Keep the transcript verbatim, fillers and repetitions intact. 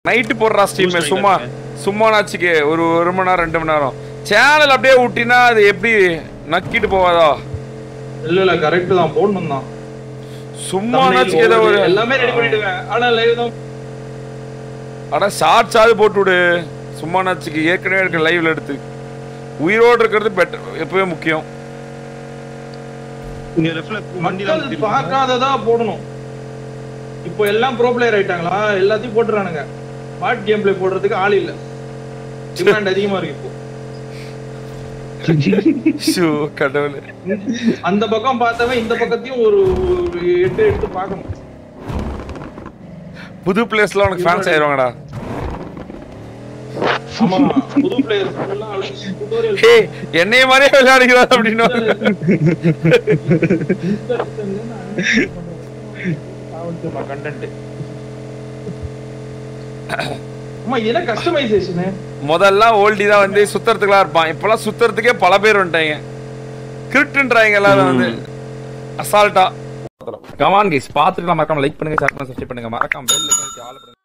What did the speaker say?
Night போடுறா stream சும்மா சும்மா நாச்சுக்கு ஒரு ஒரு மணி நேரம் ரெண்டு மணி நேரம் சேனல் அப்படியே விட்டினா அது எப்படி நக்கிட்டு போவாதா? இல்ல இல்ல கரெக்ட் தான் போடணும் தான். சும்மா நாச்சுக்கு ஏதோ ஒரு எல்லாமே ரெடி பண்ணிடுவேன். ஆனா லைவ் தான். அட ஷார்ட்ஸ் ஆது போட்டு விடு. சும்மா நாச்சுக்கு ஏற்கனவே இருக்க லைவ்ல எடுத்து உயிரோடு இருக்கிறது பெட்டர் எப்பவே முக்கியம். இங்க ரெஃப்ளெக்ட் மக்கள் பார்க்காததா போடணும். இப்போ எல்லாம் ப்ரோ பிளேயர் ஆயிட்டாங்களா எல்லாத்தையும் போட்டுறானுங்க. ஸ்மார்ட் கேம் பிளே போடுறதுக்கு ஆள் இல்ல. டிமாண்ட் அதிகமா இருக்கு இப்போ. ஷோ கடவுளே. அந்த பக்கம் பார்த்தவன் இந்த பக்கத்தையும் ஒரு எட்டு எடுத்து பார்க்கணும். புது பிளேயர்ஸ்லாம் உனக்கு ஃபேன்ஸ் ஆயிருவாங்கடா. ஆமா புது பிளேயர்ஸ் எல்லாம் டுட்டோரியல் ஹே என்னைய மாதிரியே விளையாடுறா அப்படினா காவல்துறை கண்டென்ட். அம்மா என்ன கஸ்டமைசேஷன்? முதல்ல ஓல்டி தான் வந்து சுத்தறதுக்குலாம் இருப்பான். இப்போலாம் சுத்தறதுக்கே பல பேர் வந்துட்டாங்க. கிரிப்ட்ன்றாங்க எல்லாரும் வந்து அசால்ட்டா. கமான் கைஸ் பாத்துட்டு மறக்காம லைக் பண்ணுங்க, ஷேர் பண்ணுங்க, சப்ஸ்கிரைப் பண்ணுங்க, மறக்காம பெல் ஐகானை ஆல் பண்ணுங்க.